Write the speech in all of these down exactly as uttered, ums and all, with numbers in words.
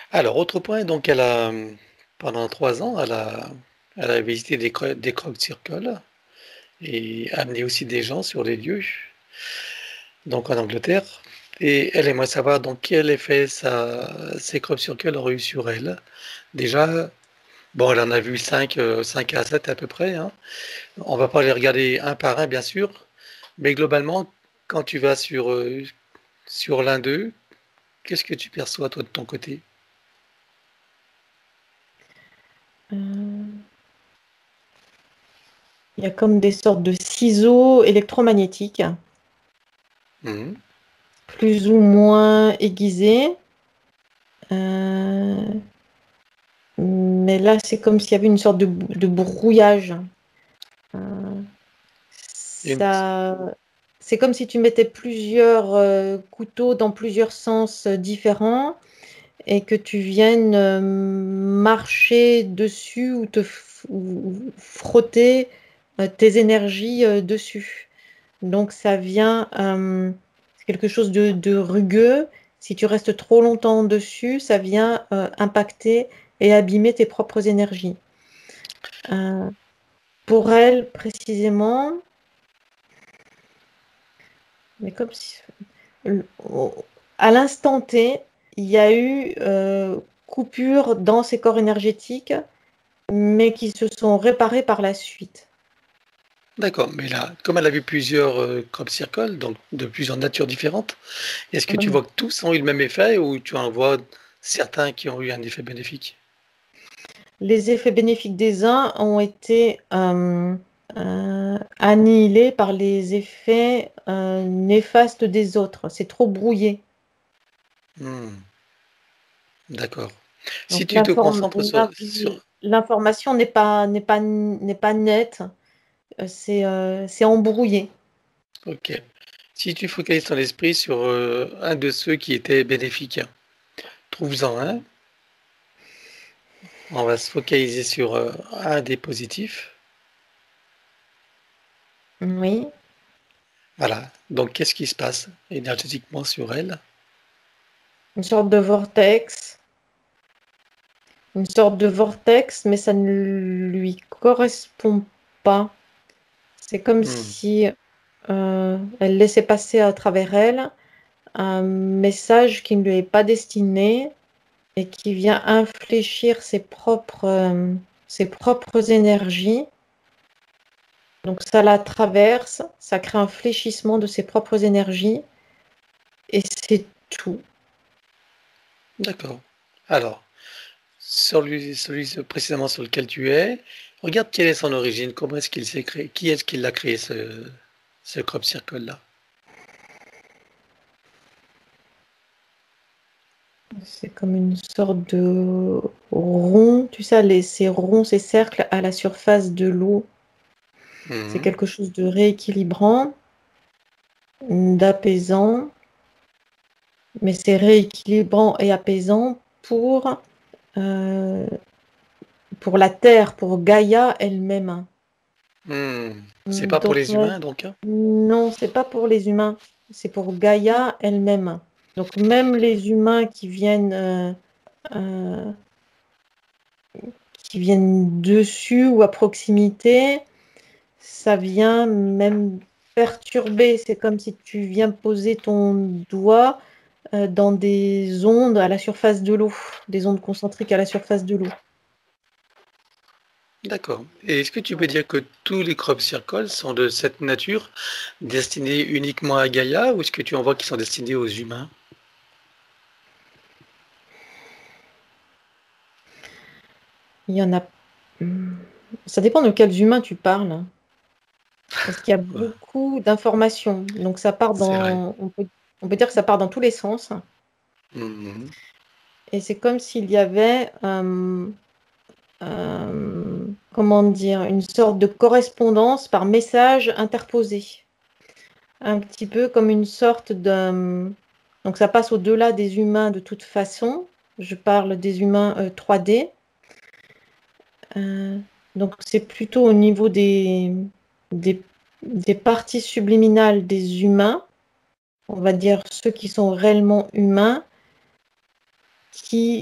Alors, autre point, donc elle a, hum, pendant trois ans, elle a, elle a visité des, cro- des crop circles et amené aussi des gens sur les lieux, donc en Angleterre. Et elle aimerait savoir donc quel effet ça, ces crop circles ont eu sur elle. Déjà, bon, elle en a vu cinq, euh, cinq à sept à peu près, hein. On va pas les regarder un par un, bien sûr, mais globalement, quand tu vas sur, euh, sur l'un d'eux, qu'est-ce que tu perçois, toi, de ton côté? Euh, Il y a comme des sortes de ciseaux électromagnétiques, Mhm. plus ou moins aiguisés. Euh, mais là, c'est comme s'il y avait une sorte de, de brouillage. Euh, Une- ça, c'est comme si tu mettais plusieurs euh, couteaux dans plusieurs sens euh, différents et que tu viennes euh, marcher dessus ou te f- ou frotter euh, tes énergies euh, dessus. Donc ça vient, euh, c'est quelque chose de, de rugueux. Si tu restes trop longtemps dessus, ça vient euh, impacter et abîmer tes propres énergies. Euh, pour elle, précisément, mais comme si, au- à l'instant T, il y a eu euh, coupure dans ses corps énergétiques, mais qui se sont réparés par la suite. D'accord, mais là, comme elle a vu plusieurs euh, crop circles, donc de plusieurs natures différentes, est-ce que tu Oui. vois que tous ont eu le même effet ou tu en vois certains qui ont eu un effet bénéfique? Les effets bénéfiques des uns ont été euh, euh, annihilés par les effets euh, néfastes des autres. C'est trop brouillé. Hmm, d'accord. Si Donc tu te l'inform- concentres sur, l'in- sur... l'information n'est pas, n'est pas, n'est pas nette, euh, c'est euh, c'est embrouillé. Ok. Si tu focalises ton esprit sur euh, un de ceux qui étaient bénéfiques, trouve-en un. On va se focaliser sur euh, un des positifs. Oui, Voilà. Donc, qu'est-ce qui se passe énergétiquement sur elle? une sorte de vortex, une sorte de vortex, mais ça ne lui correspond pas. C'est comme Hmm, si euh, elle laissait passer à travers elle un message qui ne lui est pas destiné et qui vient infléchir ses propres, euh, ses propres énergies. Donc ça la traverse, ça crée un fléchissement de ses propres énergies et c'est tout. d'accord. Alors, sur lui, celui précisément sur lequel tu es, regarde quelle est son origine, comment est-ce qu'il s'est créé, qui est-ce qui l'a créé ce, ce crop circle-là? C'est comme une sorte de rond, tu sais, les, ces ronds, ces cercles à la surface de l'eau. C'est Mhm. quelque chose de rééquilibrant, d'apaisant, mais c'est rééquilibrant et apaisant pour euh, pour la Terre, pour Gaïa elle-même. Hmm. C'est Mm, pas pour Donc, les ouais, humains, donc, hein? non, c'est pas pour les humains, c'est pour Gaïa elle-même. Donc, même les humains qui viennent, euh, euh, qui viennent dessus ou à proximité, ça vient même perturber. C'est comme si tu viens poser ton doigt euh, dans des ondes à la surface de l'eau, des ondes concentriques à la surface de l'eau. D'accord. Et est-ce que tu peux dire que tous les crop circles sont de cette nature, destinés uniquement à Gaïa, ou est-ce que tu en vois qui sont destinés aux humains? Il y en a. Hmm, ça dépend de quels humains tu parles. Parce qu'il y a Ouais, beaucoup d'informations. Donc ça part c'est vrai. dans, on peut, on peut dire que ça part dans tous les sens. Mhm. Et c'est comme s'il y avait, euh, euh, comment dire, une sorte de correspondance par message interposé. Un petit peu comme une sorte de... Donc ça passe au-delà des humains de toute façon. Je parle des humains euh, trois D. Euh, donc c'est plutôt au niveau des, des, des parties subliminales des humains, on va dire ceux qui sont réellement humains, qui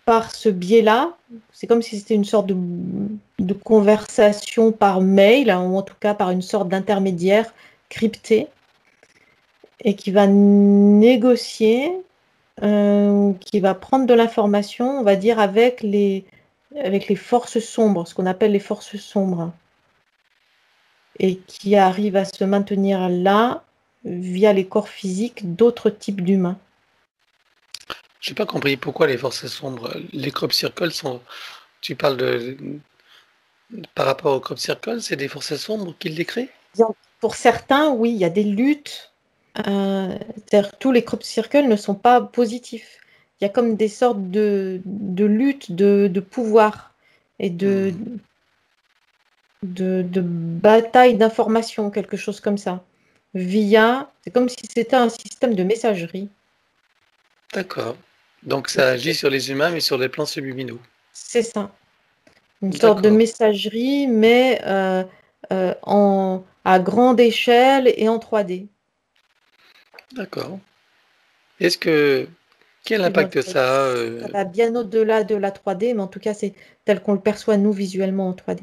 par ce biais-là, c'est comme si c'était une sorte de, de conversation par mail, hein, ou en tout cas par une sorte d'intermédiaire crypté, et qui va négocier, euh, qui va prendre de l'information, on va dire, avec les, avec les forces sombres, ce qu'on appelle les forces sombres, et qui arrive à se maintenir là via les corps physiques d'autres types d'humains. J'ai pas compris pourquoi les forces sombres, les crop circles sont. Tu parles de par rapport aux crop circles, c'est des forces sombres qui les créent? Pour certains, oui, il y a des luttes. Euh, c'est-à-dire que tous les crop circles ne sont pas positifs. Il y a comme des sortes de, de luttes de, de pouvoir et de, Hmm. de, de bataille d'information, quelque chose comme ça. Via, c'est comme si c'était un système de messagerie. D'accord. Donc Et ça qui- agit sur les humains, mais sur les plans subliminaux. C'est ça. Une sorte de D'accord, messagerie, mais euh, euh, en, à grande échelle et en trois D. d'accord. Est-ce que quel Et donc, impact ça, ça a ça euh, va bien au-delà de la trois D, mais en tout cas, c'est tel qu'on le perçoit, nous, visuellement en trois D.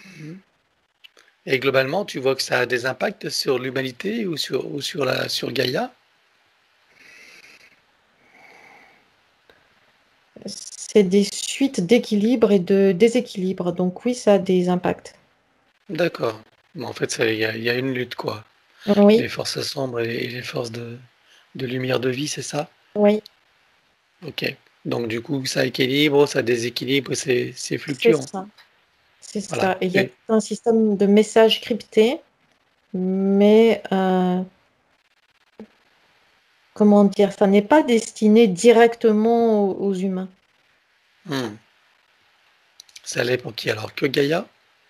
et globalement, tu vois que ça a des impacts sur l'humanité ou sur ou sur la sur Gaïa? C'est des suites d'équilibre et de déséquilibre. Donc oui, ça a des impacts. D'accord. Mais en fait, ça il y a, il y a une lutte quoi. Les Oui, forces sombres et, et les forces de, de lumière de vie, c'est ça? oui, Ok. Donc du coup, ça équilibre, ça déséquilibre, c'est c'est c'est fluctuant. ça. C'est Voilà. ça. Et il y a Et tout un système de messages cryptés, mais euh, comment dire, ça n'est pas destiné directement aux, aux humains. hmm, ça l'est pour qui alors? Que Gaïa?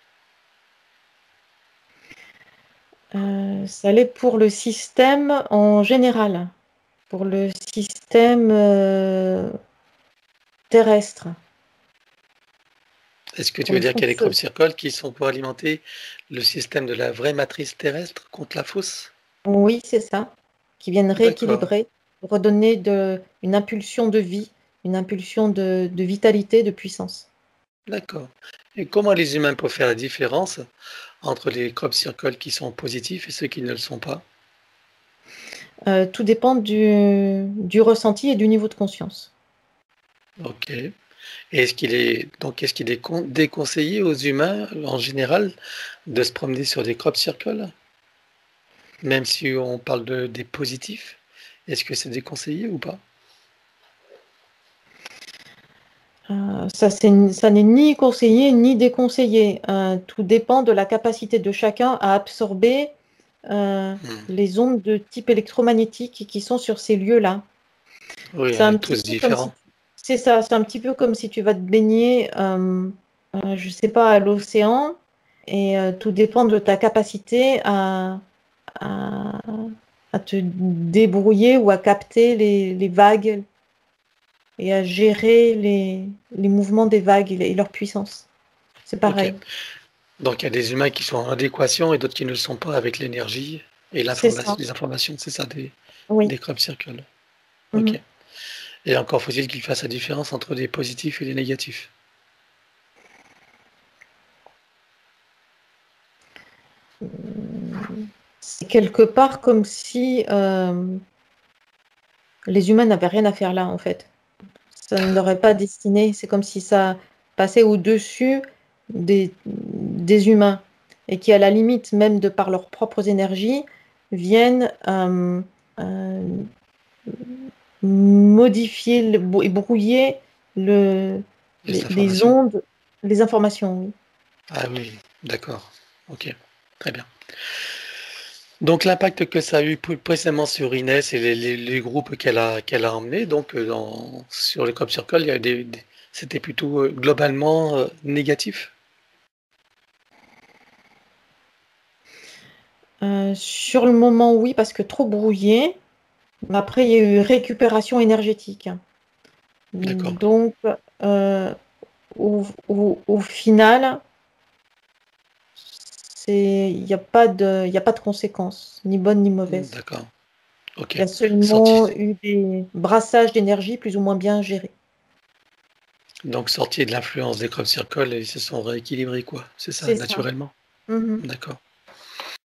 Euh, ça l'est pour le système en général, pour le système euh, terrestre, Est-ce que tu pour veux le dire qu'il y a des crop fonctionnement. circles qui sont pour alimenter le système de la vraie matrice terrestre contre la fausse? Oui, c'est ça, qui viennent D'accord, rééquilibrer, redonner de, une impulsion de vie, une impulsion de, de vitalité, de puissance. d'accord. Et comment les humains peuvent faire la différence entre les crop circles qui sont positifs et ceux qui ne le sont pas? Euh, tout dépend du, du ressenti et du niveau de conscience. Ok. Et est-ce qu'il est donc est-ce qu'il est con- déconseillé aux humains en général de se promener sur des crop circles, même si on parle de des positifs? Est-ce que c'est déconseillé ou pas? Euh, ça, c'est- ça n'est ni conseillé ni déconseillé. Euh, tout dépend de la capacité de chacun à absorber euh, Hmm. les ondes de type électromagnétique qui sont sur ces lieux-là. Oui, C'est on un est petit tous peu comme si différents. tu... C'est ça, c'est un petit peu comme si tu vas te baigner, euh, euh, je sais pas, à l'océan, et euh, tout dépend de ta capacité à, à, à te débrouiller ou à capter les, les vagues et à gérer les, les mouvements des vagues et, et leur puissance. C'est Ok. pareil. Donc il y a des humains qui sont en adéquation et d'autres qui ne le sont pas avec l'énergie et C'est l'information, ça, les informations, c'est ça des, oui. des crop circles. Mhm. Ok. Et encore faut-il qu'ils fassent la différence entre les positifs et les négatifs. C'est quelque part comme si euh, les humains n'avaient rien à faire là, en fait. Ça ne leur est pas destiné. C'est comme si ça passait au-dessus des, des humains et qui, à la limite, même de par leurs propres énergies, viennent euh, euh, modifier le- et brouiller le, Les les, les informations. ondes, les informations. Oui. Ah oui, d'accord. Ok, très bien. Donc l'impact que ça a eu p- précisément sur Inès et les, les- les groupes qu'elle a qu'elle a emmenés, donc euh, dans- sur les crop circles, il y a des, des- c'était plutôt euh, globalement euh, négatif. Euh, sur le moment, oui, parce que trop brouillé. Mais après, il y a eu récupération énergétique. D'accord. Donc, euh, au, au- au final, c'est, il n'y a pas de, il y a pas de conséquences, ni bonnes ni mauvaises. D'accord. Ok. Il y a seulement Senti- eu des brassages d'énergie plus ou moins bien gérés. Donc sortis de l'influence des crop circles et ils se sont rééquilibrés quoi, c'est ça, C'est ça. naturellement? Mmh mh. D'accord.